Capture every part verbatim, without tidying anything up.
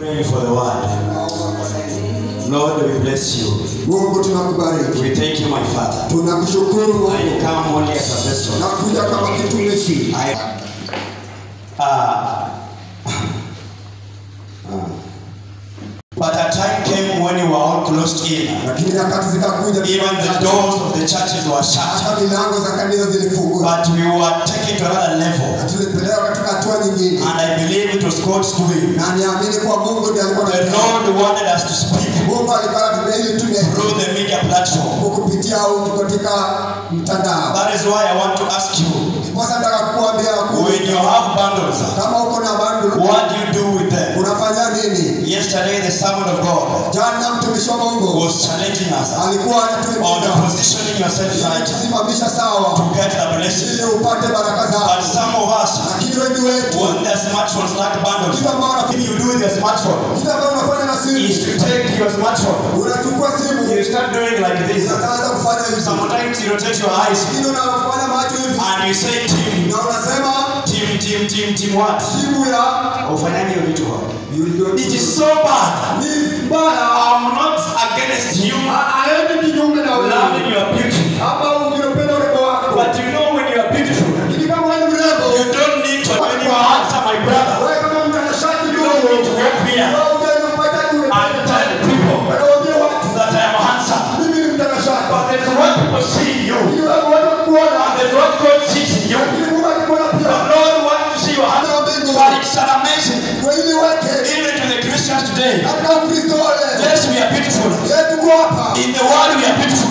Pray for the word. Lord, we bless you. Mungu tunakubariki. We thank you, my Father. Tunakushukuru Mungu. I come only as a vessel. Nakuja kama kitumishi. I uh, But a time came when we were all closed in. Lakini nyakati zikakuja, even the doors of the churches were shut. Hata milango za kanisa zilifungwa. But we were taken to another level. Tulipelekwa katika hatua nyingine. And I believe it was God's doing. Na niamini kwa Mungu ndiye alikuwa The Lord wanted us to speak. Mungu alikuwa anatuletea tume through the media platform. Kupitia katika mtandao. That is why I want to ask you. Sasa nataka kukuambia when you have bundles, kama uko na bundles, what do you do with them? Unafanya nini? Yesterday the servant of God jana mtumishi wa Mungu was challenging us alikuwa anatueleza on positioning yourself right kusimamisha sawa to get the blessing ili upate baraka zako. But some of us, lakini wengi wetu when their smartphones like bundles, kitu ambacho you do with your smartphone kitu ambacho unafanya na simu is to take your smartphone, unachukua simu, you start doing like this, unaanza kufanya hivi. Sometimes you rotate your eyes kitu unafanya macho hivi and you say team, na unasema team team team team what? Timu ya ufanyani hiyo vitu hapo. It is so bad. Ni mbaya. I'm not against you. Haendi kinyume na loving your beauty. Hapa unapenda urembo wako. But you know when you are beautiful, lakini kama wewe ni mrembo, you don't need to when you answer my brother. Wewe kama mtanashati you don't need to walk here and tell people that I am handsome. Mimi ni mtanashati. But there's what people see in you. And there's what God sees in you. The Lord wants to see your hands. But it's an amazing. Even to the Christians today. Yes, we are beautiful. In the world we are beautiful.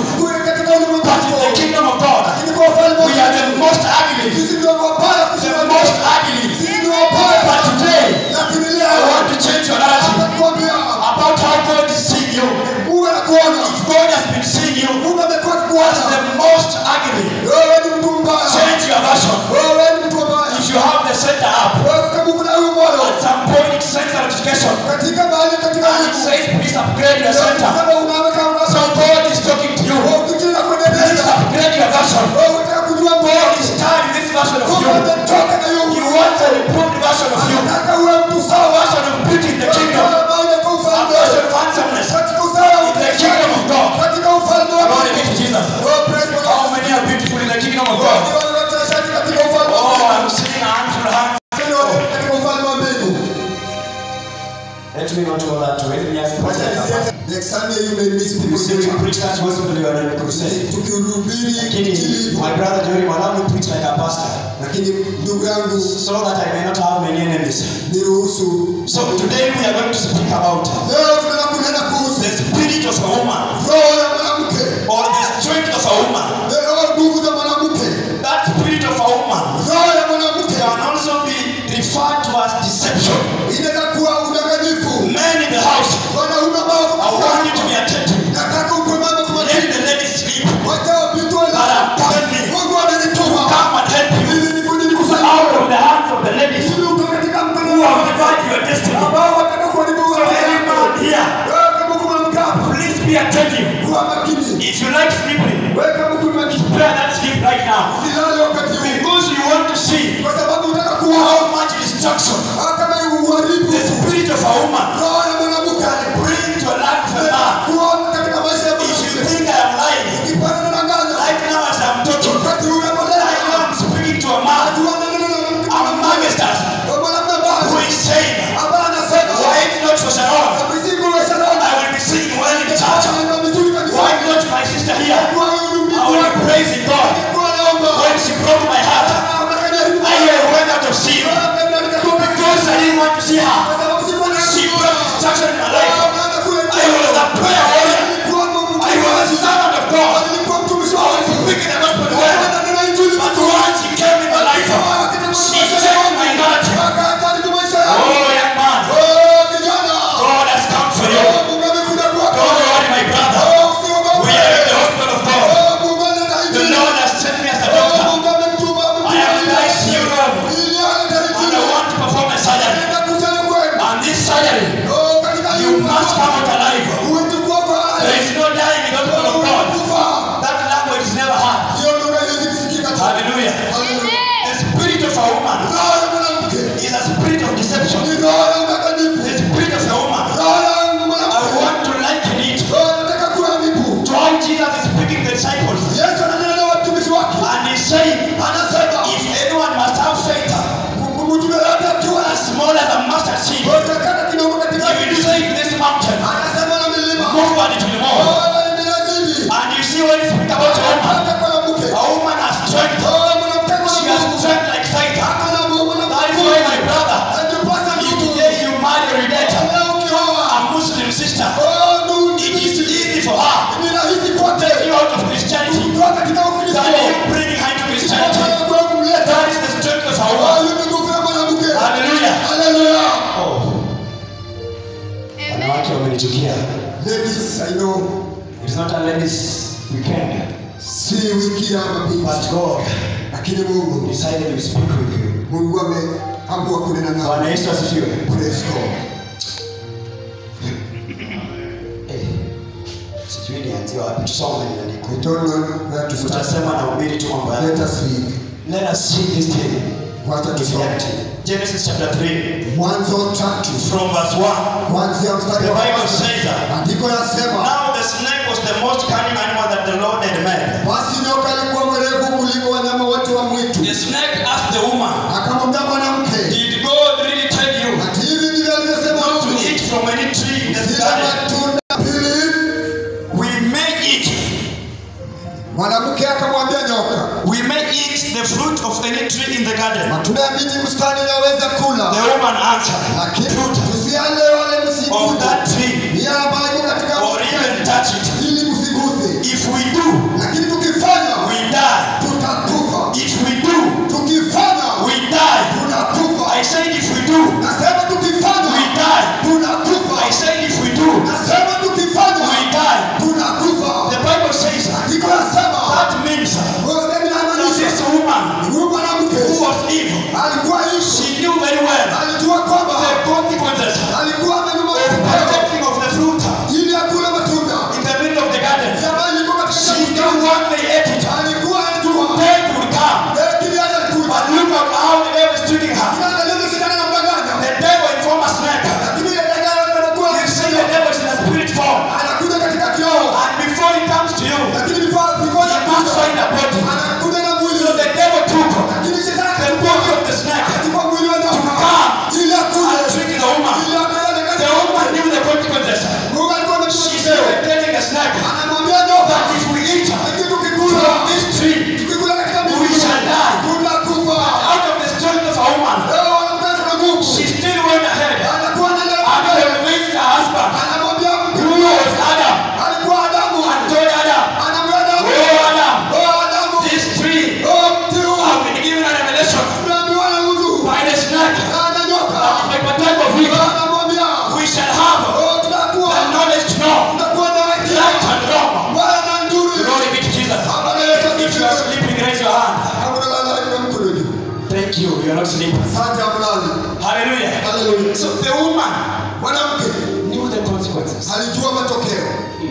But in the kingdom of God, we are the most ugly. The most ugly. But today, I want to change your narrative about how God is seeing you. If God has been seeing you as the most ugly, change your version. If you have the center up, at some point it sends a notification and it says please upgrade your center. So God is talking to you. Please upgrade your version. God is tired of this version of you. He wants a improved version of you. A version of beauty in the kingdom. A version of handsomeness in the kingdom of God. Glory be to Jesus. How many are beautiful in the kingdom of God? Oh, I'm seeing a handful of hands. Let me not go that way. Let me ask you. Next Sunday you may miss people. We preach that gospel you are in crusade. My brother Jory Malamu preach like a pastor. So that I may not have many enemies. So today we are going to speak about the spirit of a woman. Or the strength of a woman. That spirit of a woman can also be referred to as deception. Men in the house, I want you to be attentive. Let the ladies sleep. But I'm telling me, come and help you out of the hands of the ladies who have divided your destiny. So any wanawake wamenichukia. Ladies, I know. It's not a ladies weekend. Si wiki ya mabinti. But God, lakini Mungu decided to speak with you. Mungu ameamua kunena nawe. Bwana Yesu asifiwe. Praise God. Eh. Sijui nianzie wapi tusome ni nani. I don't know where to start. Tutasema na ubiri tu mambo yake. Let us read. Let us see this thing. Wacha tusome. Genesis chapter three. Mwanzo tatu. From verse one. Kuanzia mstari The wa Bible says that. Andiko yasema. Now the snake was the most cunning animal that the Lord had made. Basi nyoka alikuwa mwerevu kuliko wanyama wote wa mwitu. The snake asked the woman. Akamwambia mwanamke. Did God really tell you? Ati hivi ndivyo alivyosema Not to eat from any tree in the garden? matunda pili. We may eat. Mwanamke akamwambia nyoka. We may eat the fruit of any tree in the garden. Matunda ya miti bustani yaweza kula. The woman answered. Lakini tusiale wale msiku. Of that tree. Ni ambayo katika or even touch it. Ili msiguse. If we do, lakini tukifanya, we die. Tutakufa. If we do, tukifanya, we die. Tunakufa. I said if we do, nasema tukifanya, we die. Tunakufa. I said if we do, nasema tukifanya, we die. Tunakufa. The Bible says andiko lasema that means that this woman who was evil, alikuwa evil, she knew very well alijua kwamba the consequences alikuwa amenunua of partaking of the fruit ili akule matunda in the middle of the garden. She knew what they ate it. alikuwa anajua death would come. But look at how the devil is treating her. The devil in form of snake. You see the devil is in a spirit form. And before he comes to you, he must find a body. So the devil took the body of the snake to come and trick the woman. The woman knew the consequences. She said, telling the snake that if we eat from this tree, we shall die. Out of the strength of a woman, she still went ahead and convinced her husband, who was Adam, and told Adam, oh Adam, this tree, I've been given a revelation by the snake that if I partake of it, we shall have the knowledge to know right and wrong. Glory be to Jesus. If you are sleeping, raise your hand. Thank you. You are not sleeping. Hallelujah. Hallelujah. So the woman mwanamke knew the consequences. alijua matokeo.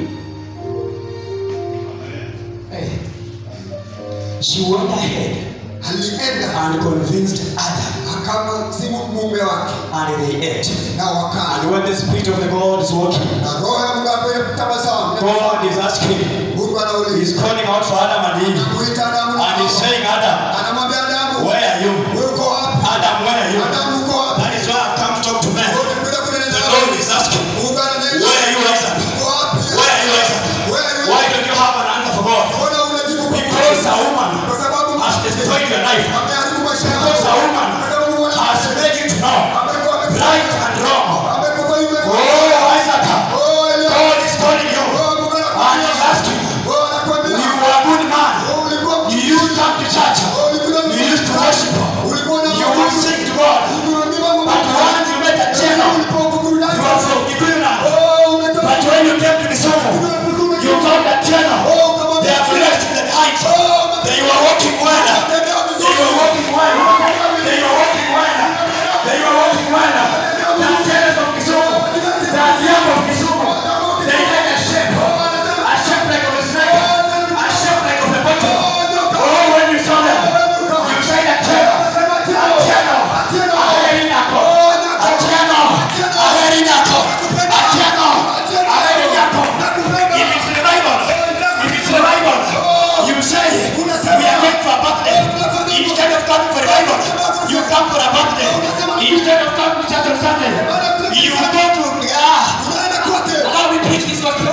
Hey. She went ahead alienda and convinced Adam, akama si mume wake, and they ate. na wakala. And when the spirit of the God is working, na roho ya Mungu anatabasamu, God is asking, Mungu anauliza, He's calling out for Adam and Eve, anamuita Adamu, and He's saying, Adam, anamwambia Adamu, where are you? uko wapi? Adam, where are you? Adamu, uko wapi? That is why I've come to talk to men. The Lord is asking, Mungu ananiambia, where are you, Isaac? uko wapi? Where are you, Isaac? Where are you? Why don't you have an answer for God? Mbona unajibu kwa Because a woman kwa sababu has destroyed your life. ameharibu maisha yako. Because a woman has made you to know right and wrong. Oh, Isaac, God is calling you and He's asking, you are a good man. You used to come to church. You used to worship. You would sing to God. But once you met a channel, you are from Kikuyu. But when you came to the circle, you found a channel. They are blessed in the heights. They were walking well. They were walking well. They were walking well. They were walking well. The channels of Kisumu. The young of Kisumu. They had a shape. A shape like of a snake. A shape like of a bottle. Oh, when you saw them, you said a channel. A channel. A hairy knuckle. A channel. A hairy knuckle. A channel. A hairy knuckle. If it's in the Bible, if it's in the Bible, you say, we are going for a birthday. Instead of coming for a Bible, you come for a birthday. Instead of coming to church on Sunday, you go to, ah, allow me to preach this gospel.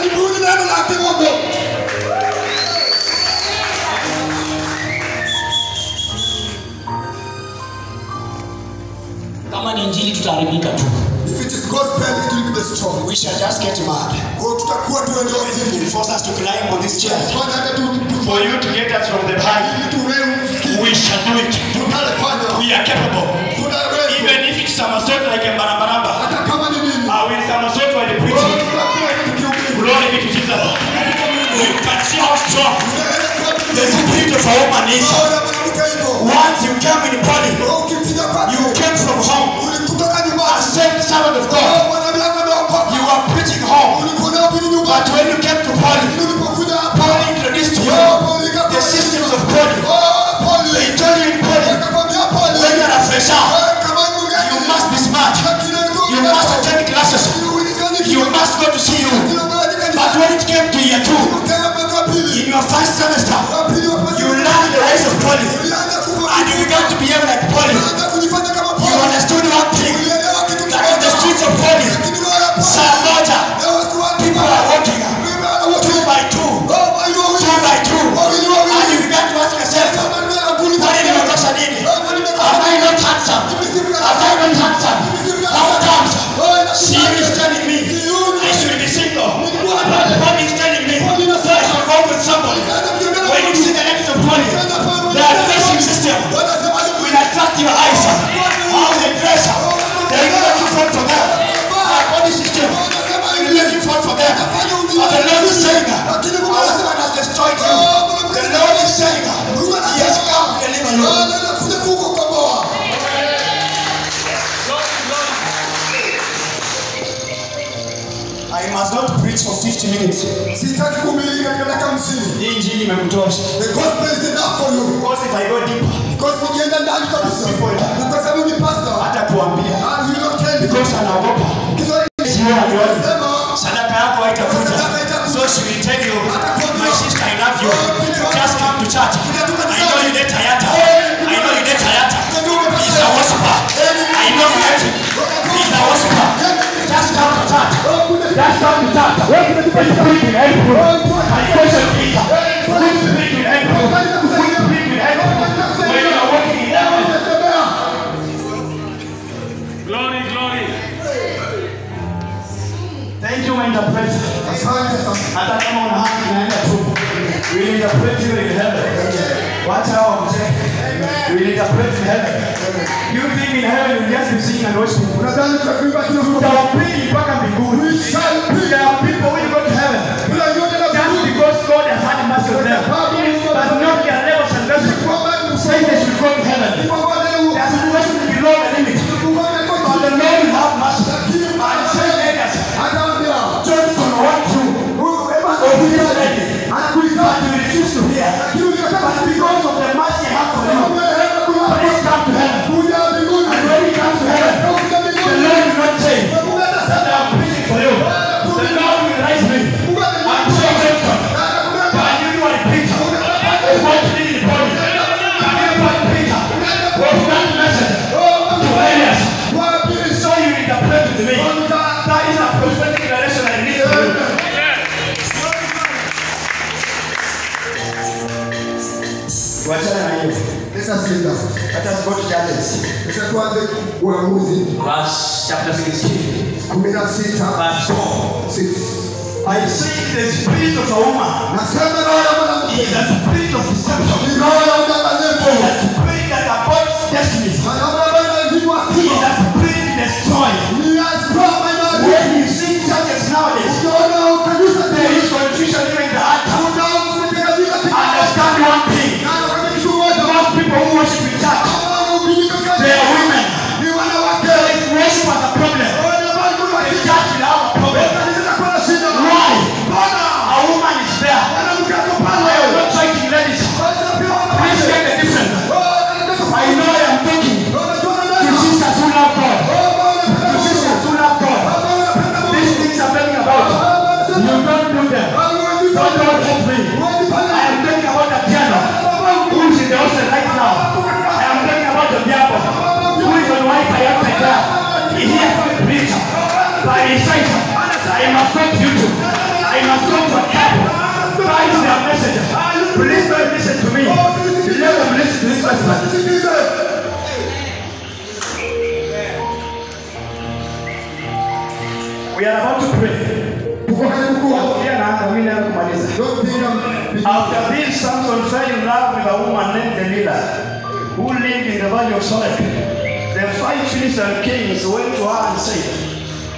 Kama ni injili tutaharibika tu. If it is gospel, it will be destroyed. We shall just get mad. Kwa tutakuwa tuende wazimu. It force us to climb on this chair. Fanya hata tu For you to get us from the high, we shall do it. tunalefanya. We are capable. Tunaweza. Even if it's somersault like a barabaramba. Hata kama ni nini. I will somersault when You can see how strong the spirit of a woman is. Once you came in body, you came from home. A saved servant of God. You were preaching home. But when you came to body, Paul introduced to you the systems of body. They told you in body, when you are a fresher, you must be smart. You must attend classes. You must go to see you. But when it came to year two, in your first semester, you learned the ways of body. And you began to behave like body. You understood one thing, that in the streets of body, Samoja, people are walking two by two, two by two. And you began to ask yourself, what did you question in? Am I not handsome? Am I not handsome? How comes? She is telling me I should be single. But body is telling me I should go with somebody. When you see the legs of body, the dressing system will attract your eyes. How they dress, they will make you fall for them. Our body system will make you fall for them. But the Lord is saying, our husband has destroyed you. The Lord is saying, He has come to deliver you. I must not preach for fifty minutes. Sitaki kuhubiri katika dakika hamsini. Hii injili imekutosha. The gospel is enough for you. Because if I go deeper, Because nikienda ndani kabisa. Kwa sababu ni pastor. hata kuambia. And you don't tell me. Because anaogopa. Sio anione. Sadaka yako haitakuja. So she will tell you, my sister, I love you. Just come to church. I know you get tired. I know you get tired. He's a worshiper. I know that. He's a worshiper. Just come to church. Just come to church. Which spirit will help you? My question is, which spirit will help you? Which spirit will help you? When you are walking in heaven. Glory, glory. Thank you, my interpreter. Hata kama una haki naenda tu. We will interpret you in heaven. Watch out, we will interpret in heaven. You think in heaven you just be singing and worshiping. Unadhani tutakuimba tu Utawapili mpaka mbinguni. There are people when you go to heaven. Just because God has had mercy on them. But not their level of salvation. Say they should go to heaven. Their situation is below the limit. But the Lord will have mercy. And say leaders. Johnson want to. Whoever is this lady. But you refuse to hear. But because of the mercy I have for you, please come to heaven. And when you come to heaven, the Lord will not say that I am preaching for you. The Lord will raise me and say, Johnson, can you do a preacher? What you need in the body? Can you do a preacher? What that message to Elias? So you interpret it to me. That is a prophetic direction I need for you. Wachana na hiyo. Sasa sikiliza. Let us go to Judges. Sasa tuanze Waamuzi. Verse chapter sixteen. kumi na sita. Verse four. six. I say the spirit of a woman Nasema roho ya mwanamke. is a spirit of deception. Ni roho ya udanganyifu. It's a spirit that aborts destinies. Anaona bwana ndiwa It is a spirit destroying. Ni aspa imani. When you see churches nowadays, Unaona kanisa there is confusion even in the altar. Understand one thing. Most people who worship in church, they are women. So if worship has a problem, the church will have a problem. Why? A woman is there. I am not fighting ladies. Please get the difference. I know I am talking to sisters who love God. To sisters who love God. These things I'm talking about, you don't do them. Don't don't help me. I am talking about the piano. Who is in the hostel right now? I am talking about the diabo. Who is on Wi-Fi outside there? He hears the preacher. But he says, I must go to YouTube. I must go to a table. That is their message. Please don't listen to me. Let them listen to this message. We are about to pray. After this, Samson fell in love with a woman named Delilah, who lived in the valley of Sorek. The five Philistine kings went to her and said,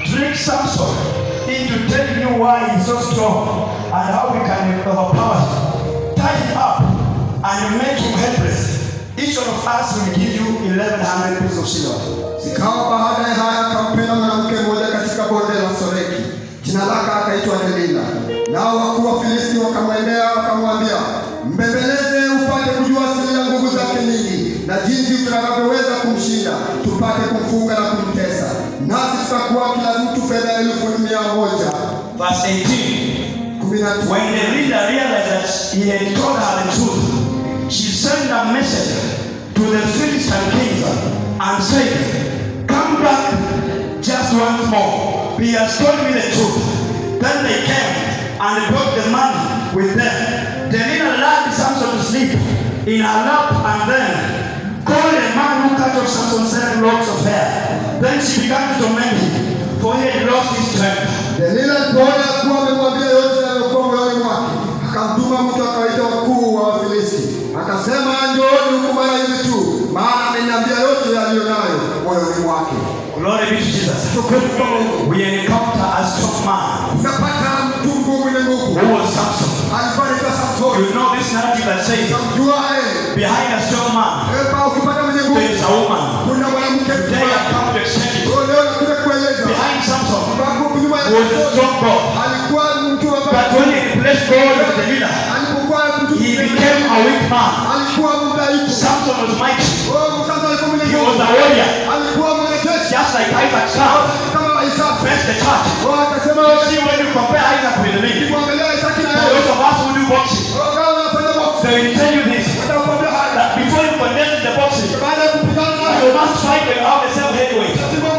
trick Samson into telling you why he's so strong and how we can overpower him. Tie him up and make him helpless. Each one of us will give you eleven hundred pieces of silver. Zikawa baada ya haya akampenda mwanamke mmoja katika bonde la Soreki. Jina lake akaitwa Delila. Nao wakuu wa Filisti wakamwendea wakamwambia, mbembeleze upate kujua siri ya nguvu zake nyingi na jinsi tutakavyoweza kumshinda, tupate kumfunga na kumtesa. Nasi tutakuwa kila mtu fedha elfu mia moja. Verse eighteen. When Delila realized that he had told her the truth, she sent a message to the Philistine kings and said, come back just once more. He has told me the truth. Then they came and brought the money with them. Delila lulled Samson to sleep in her lap and then called a man who cut off Samson's seven locks of hair. Then she began to torment him, for he had lost his strength. Delila alipoona kuwa amemwambia yote yaliyokuwa moyoni mwake, akamtuma mtu akawaita wakuu wa Wafilisti. Akasema, njooni huku mara hivi tu, maana ameniambia yote yaliyonayo moyoni mwake. Glory be to Jesus. We encounter a strong man. Tunapata mtu mwenye nguvu. Who was Samson? Alikuwa ni Samson. You know this narrative that says behind a strong man there is a woman. Today I come to exchange it. Behind Samson was a strong God. But when he replaced God with Delila, he became a weak man. Samson was mighty. He was a warrior. Just like Isaac faced the church. You see, when you compare Isaac with me, those of us who do boxing, they will tell you this, that before you condemn the boxing, you must fight when you have the same heavyweight.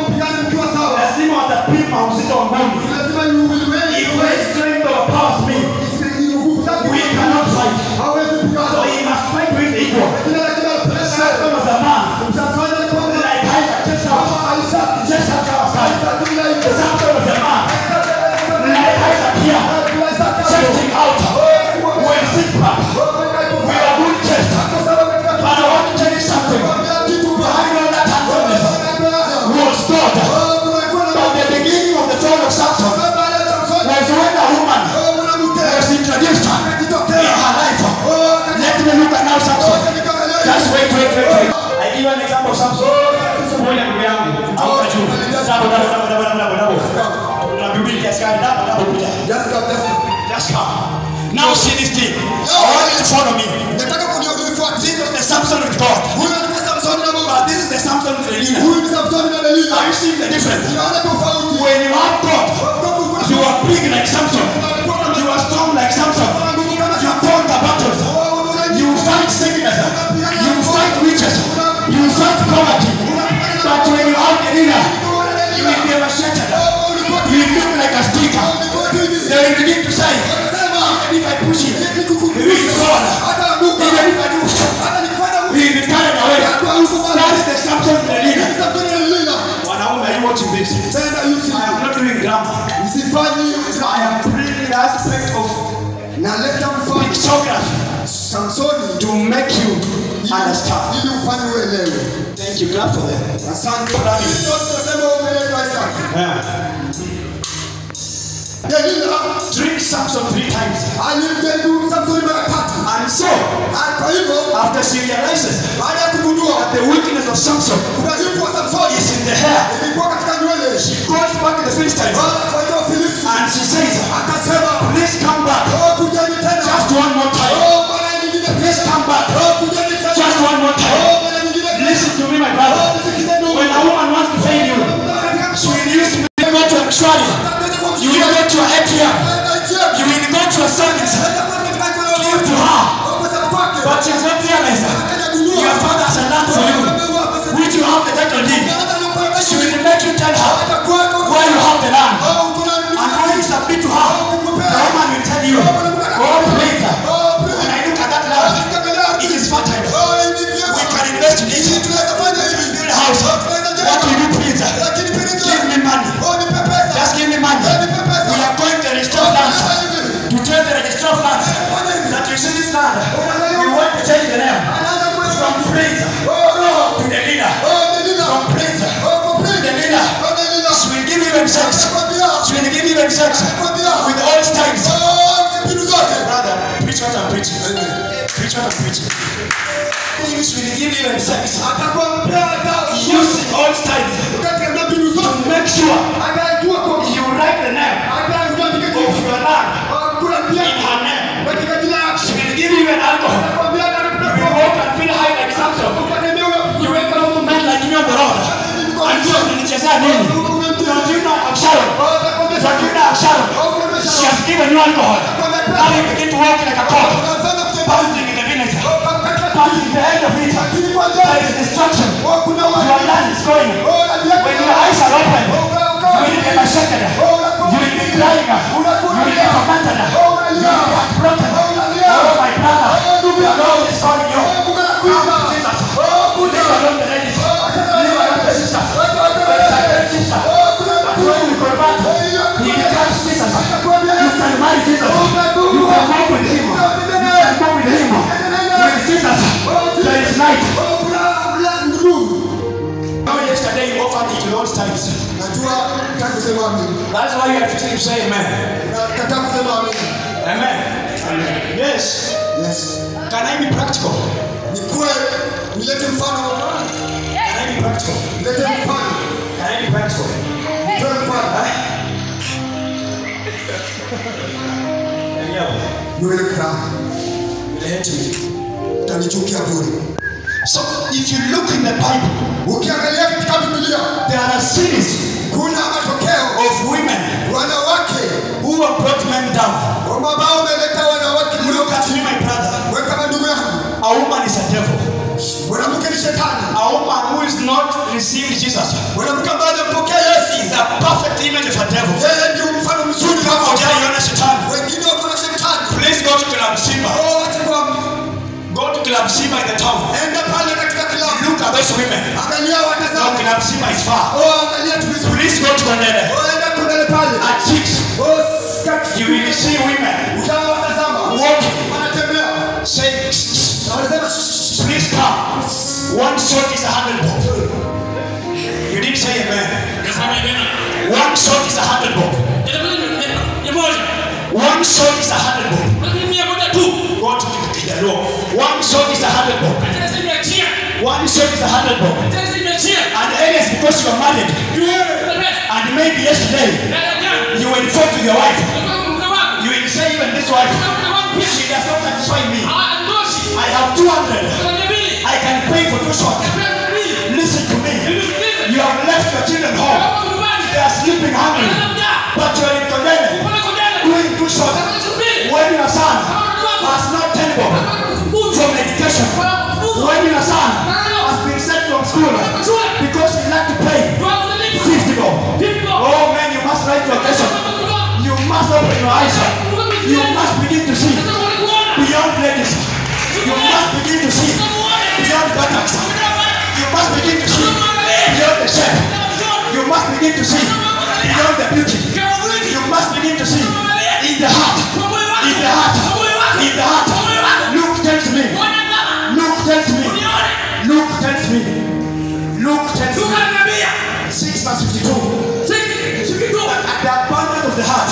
Lazima watapima uzito wa ngumi. If your strength overpowers me, we cannot fight. So he must fight with the equal. Samson was a man like Isaac, just out. Just out our side. Samson was a man like Isaac here, chesting out. When sit back, we are good chest. But I want to tell you something. Behind all that handsomeness was God. But the beginning of the fall of Samson was when a woman was introduced in her life. Let me look at now Samson. Just wait, wait, wait, wait. I give you an example of Samson. Moja ndugu yangu, amka juu. Sabu, sabu, sabu, sabu, sabu, sabu. Tunabidi kiasi gani? Sabu, sabu, kuja. Just come, just come. Just come. Now see this thing. I want you to follow me. This is the Samson with God. But this is the Samson with Delila. Are you seeing the difference? When you have God, you are big like Samson. You are strong like Samson. You conquer battles. You fight sickness. You fight witches. You fight poverty. But when you have Delila, you will be ever shattered. You will look like a sticker. They will begin to say, even if I push it, he will fall. Even if I do, he will be carried away. That is the Samson with Delila. Wanaume, are you watching this? I am not doing grammar. I am bringing the aspect of pictography to make you understand. Thank you. Clap for them. Yeah. Delila drink Samson three times. And so, after she realizes that the weakness of Samson is in the hair, she goes back to the Philistines and she says, please come back just one more time. Please come back just one more time. Listen to me, my brother. When a woman wants to fail you, she will use to go to a trolley. You will go to an A T M. You will go to a service. Give to her. But she has not realized that your father has a land for you, which you have the title deed. She will make you tell her where you have the land. And when you submit to her, the woman will tell you, oh, please, when I look at that land, it is fertile. We can invest in it. We will build a house. What will you please? Give me money. Just give me money. We are going to the register of lands to tell the register of lands that you see this land. We want to change the name from Prince to Delila. From Prince to Delila. She will give you a sex. and sex with all styles. Brother, preach what I'm preaching. Preach what I'm preaching. Things will give you and sex. Using all styles to make sure you write the name of your land in her name. She will give you an alcohol. You walk and feel high like Samson. You wake up to men like me on the road. And you are in Chesed. Don't you know I'm Sharon? Don't you know I'm Sharon? She has given you alcohol. Now you begin to walk like a cock. Pounding in the village. Pounding the end of it. There is destruction. Your land is going. When your eyes are open, you will be massacred. You will be crying. You will be commanded. You will be heartbroken. Oh my brother, the Lord is calling you. Come to Jesus. Leave alone the ladies. Leave alone the sisters. There is a great sister. But when you convert, he becomes Jesus. You can marry Jesus. You can walk with him. You can go with him. With Jesus, there is night. Yesterday you offered it with all styles. That's why you are refusing to say amen. Amen. Yes. Yes. Can I be practical? Nikuwe nilete mfano. Can I be practical? Nilete mfano. Can I be practical? Nitoe mfano. You will cry. You will hate me. Utanichukia bure. So if you look in the Bible, ukiangalia katika Biblia, there are series kuna matokeo of women wanawake who have brought men down. Ambao wameleta wanawake. Look at me, my brother. Wewe kama ndugu yangu, a woman is a devil. Mwanamke ni shetani. A woman who is not received Jesus. Mwanamke ambaye hajapokea Yesu is a perfect image of a devil. Yeye ndio mfano mzuri kama hujaiona shetani. Wengine wako na shetani. Please go to Club Simba. Oh, wacha kwa go to Club Simba in the town. Enda pale katika club. Look at those women. Angalia watazama. No, Club Simba is far. Oh, angalia tu. Please go to Kondele. Oh, enda Kondele pale. At six. Oh, you will see women. Utawatazama. Walking. Wanatembea. Say, please come. One shot is a hundred bob. You didn't say amen. One shot is a hundred bob. One shot is a hundred bob. Go to the Kijalo. One shot is a hundred bob. One shot is a hundred bob. And alias because you are married. And maybe yesterday you were informed with your wife. You will say even this wife, she does not satisfy me. I have two hundred. I can pay for two shots. Listen to me. You have left your children home. They are sleeping hungry. But you are in Kondele doing two shots. When your son has not ten bob from education. When your son has been sent from school because he like to play fifty bob. Oh man, you must write your lesson. You must open your eyes. You must begin to see beyond ladies. You must begin to see beyond buttocks. You must begin to see beyond the shape. You must begin to see beyond the beauty. You must begin to see in the heart. In the heart. In the heart. Luke tells me. Luke tells me. Luke tells me. Luke tells me. six verse fifty-two. At the abundance of the heart,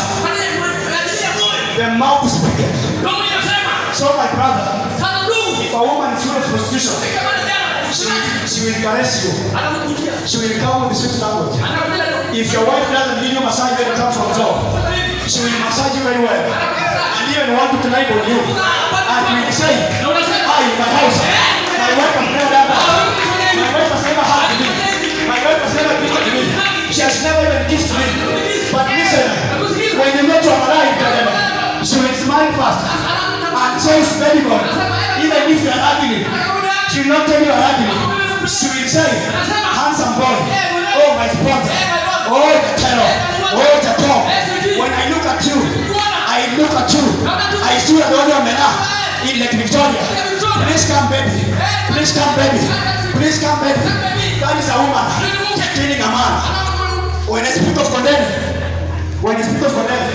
the mouth is wicked. So my brother, if a woman is full of prostitution, she will, she will caress you. She will come with the sweet language. If your wife doesn't give you massage when you come from job, she will massage you very well. And even want to climb on you. And you will say, hi, in my house, my wife has never done that. My wife has never hugged me. My wife has never greeted me. She has never even kissed me. But listen, when you go to a marriage, she will smile first. And says, very good. Even if you are ugly, she will not tell you you are ugly. She will say, handsome boy. Oh, my sponsor. Oh, the terror. Oh, the top. When I look at you, I look at you. I see a lot of men in Lake Victoria. Please come, baby. Please come, baby. Please come, baby. That is a woman killing a man. When I speak of Kondele, when I speak of Kondele,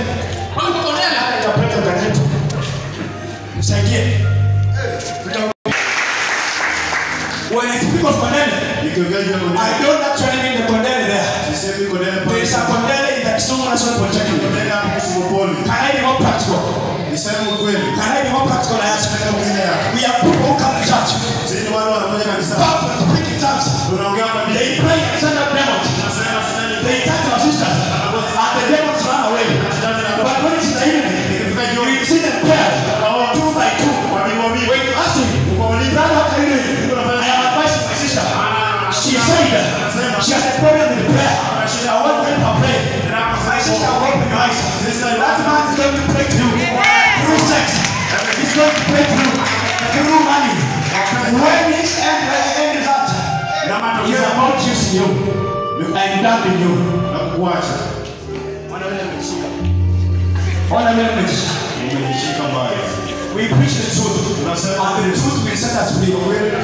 I interpret the Kondele. When I speak of Kondele, I don't actually mean the Kondele there. There is a Kondele in the Kisumu National polytechnic. Can I be more practical? Can I be more practical? I ask. We have people who come to church. Powerful speaking tongues. They pray and send out demons. They touch our sisters. And the demons run away. But when it's in the evening, you see them paired. Two by two. When you ask him, brother, what are you doing? I am advising my sister. She said she has a problem with prayer. I want to help her pray. My sister will open your eyes. That man is going to pray to you through sex. He's going to pray to you through money. When his end, end is out, he's about using you and dumping you. We preach the truth, and the truth will set us free.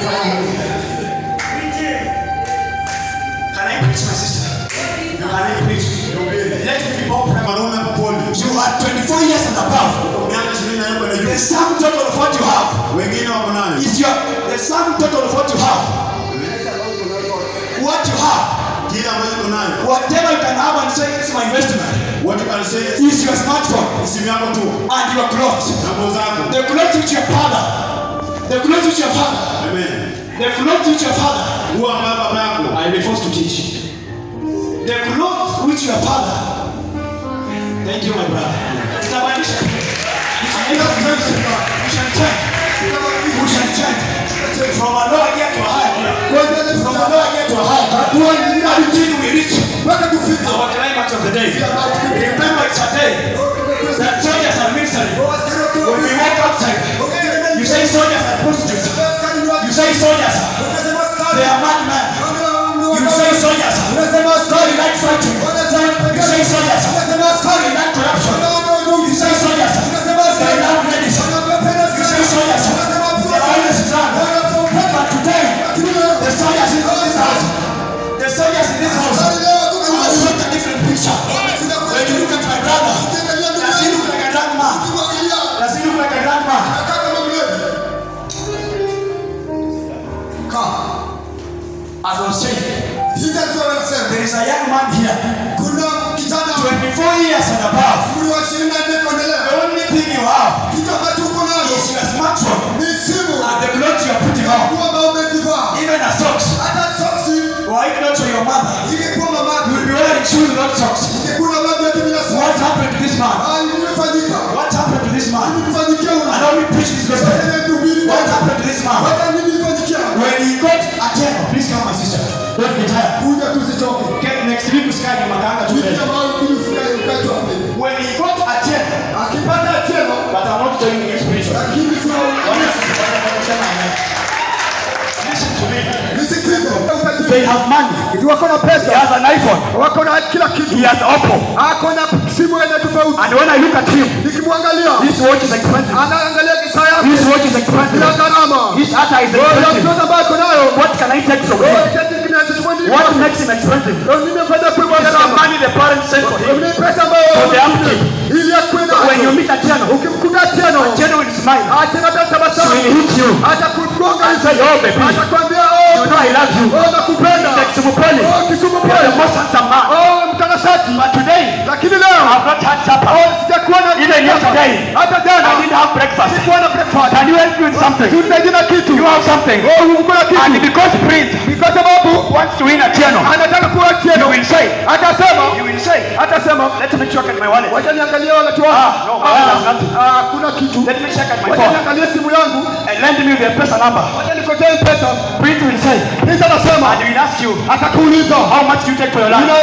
Can I preach, my sister? You can I preach? Let me be more practical. You are twenty-four years and above. The sum total of what you have is your. The sum total of what you have. What you have. Whatever you can have and say it's my investment. What you can say is your smartphone and your clothes. The clothes which your father. The clothes which your father. Amen. The clothes which your father. I will be forced to teach. The clothes which your father. Thank you, my brother. It's a condition. We shall change. We shall change. From a lower gear to a higher. From a lower gear to a higher. Until we reach our climax of the day. Remember, it's a day that soldiers are ministering. When we walk outside, you say soldiers are prostitutes. You say soldiers, they are madmen. You say soldiers, God is like fighting. You say soldiers, God is like corruption. You say soldiers, they love ladies. You say soldiers, they are always drunk. But today, the soldiers in this house, the soldiers in this house, are showing a different picture. When you look at my brother, does he look like a drunk man? Does he look like a drunk man? Come. As I was saying, there is a young man here, twenty-four years and above. The only thing you have is your smartphone and the clothes you are putting on, even a socks. Or if not for your mother, you will be wearing shoes, not socks. What happened to this man? What happened to this man? I know we preach this gospel. What happened to this man? When he got a ten, please come, my sister. Don't be tired. Get next week to sky Makanga today. When he got a ten, but I'm not telling you spiritual. Listen to me. They have money. He has an iPhone. He has Oppo. And when I look at him, this watch is expensive. This watch is expensive. This attire is expensive. What can I take from him? What makes him expensive? It's the money the parents sent for him. For the upkeep. When you meet a Tiano, a Tiano will smile. She will hit you. And say, oh baby, you know I love you. Like Sumupoli, you're the most handsome man. But today, I have not had supper. Even yesterday, I didn't have breakfast. Can you help me with something? You have something. And because Prince wants to win a piano, you will say, you will say, let me check at my wallet. Ah, no, I have nothing. Let me check at my phone. And lend me the pesa number. Prince will say, and he will ask you, how much do you take for your lunch?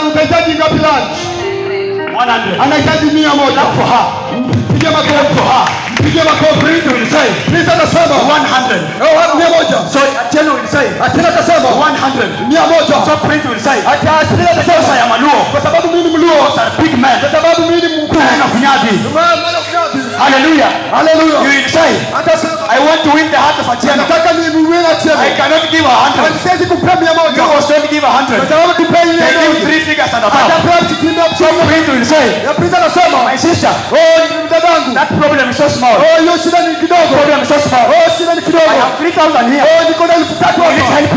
one hundred. Not for her. Not for her. Prince will say, one hundred. So Atieno will say, one hundred. So Prince will say, because I am a Luo. Because I'm a big man. Man of Nyabi. Hallelujah. Hallelujah. You will say, I want to win the heart of Atieno. I cannot give a hundred. You must not give a hundred. They give three figures and above. So Prince will say, my sister, that problem is so small. That problem is so small. I have three thousand here. That will help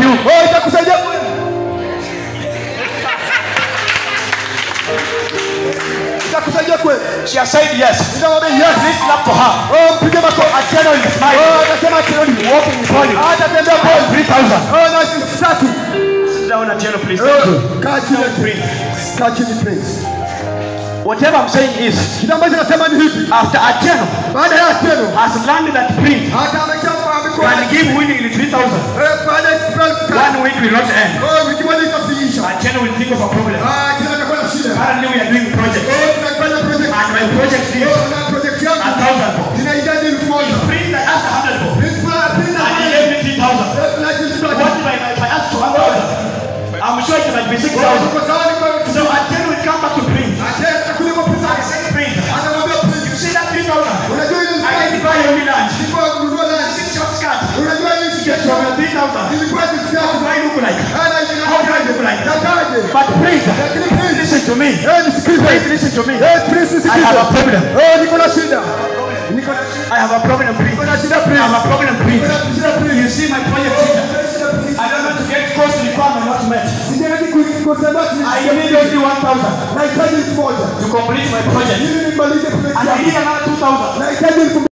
you. kweli? She has said yes. Nikamwambia yes. Please clap for her. Oh, mpige makofi. Atieno is smiling. Oh, anasema Atieno ni Walking in volume. atatembea pole. three thousand. Oh, na tatu. Sit down, Atieno, please. Oh, kaa chini Prince. kaa chini Prince. Whatever I'm saying is, Kitu ambacho nasema ni hivi. after Atieno Baada ya Atieno has learned that Prince hata amechapa amekuwa can give willingly three thousand, eh, baada ya spell one week will not end. oh, wiki moja itafiisha. Atieno will think of a problem. Ah, kila atakuwa na shida. Currently we are doing project. Oh, tunafanya project. And my project is Oh, na project yangu a thousand more. inahitaji elfu moja. Prince that asked a hundred more. Principal, principal. And he gave me three thousand. Eh, lazima What tupate. if I, if I ask for one thousand? I'm sure it might be six thousand. Kwa sababu kwa So Atieno will come back to Prince. Atieno atakuja kwa Prince. I said, Prince, Anamwambia Prince, you see that three thousand? unajua hiyo I didn't buy only lunch. ilikuwa kununua lunch. Six short skirt. Unajua hiyo Get from your three thousand. ilikuwa How discount. do I look like? Ana ina How do I look like? Nakaje? But Prince, Lakini Prince, listen to me. eh, nisikize. Prince, listen to me. Eh, Prince I nisikize. have a problem. Oh, niko na shida. Niko na shida. I have a problem, Prince. Niko na shida I Prince. have a problem, Prince. Niko na shida Prince. You see my project here. I don't want to get close to the requirement not met. Sijaji kusema ati I need only one thousand nahitaji elfu moja. to complete my project. Ili nimalize project And I yangu. need another two thousand. Nahitaji elfu